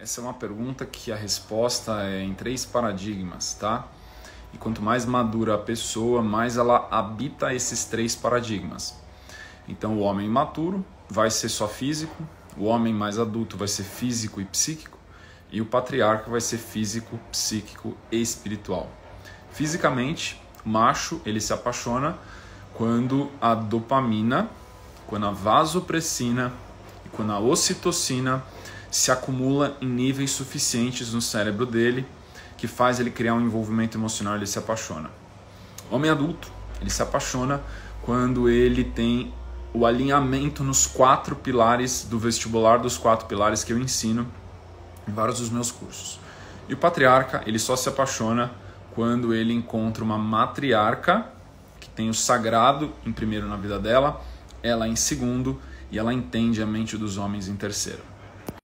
Essa é uma pergunta que a resposta é em 3 paradigmas, tá? E quanto mais madura a pessoa, mais ela habita esses 3 paradigmas. Então o homem imaturo vai ser só físico, o homem mais adulto vai ser físico e psíquico, e o patriarca vai ser físico, psíquico e espiritual. Fisicamente, o macho ele se apaixona quando a dopamina, quando a vasopressina e quando a ocitocina se acumula em níveis suficientes no cérebro dele, que faz ele criar um envolvimento emocional, ele se apaixona. O homem adulto, ele se apaixona quando ele tem o alinhamento nos 4 pilares do vestibular, dos 4 pilares que eu ensino em vários dos meus cursos. E o patriarca, ele só se apaixona quando ele encontra uma matriarca, que tem o sagrado em primeiro na vida dela, ela em segundo, e ela entende a mente dos homens em terceiro.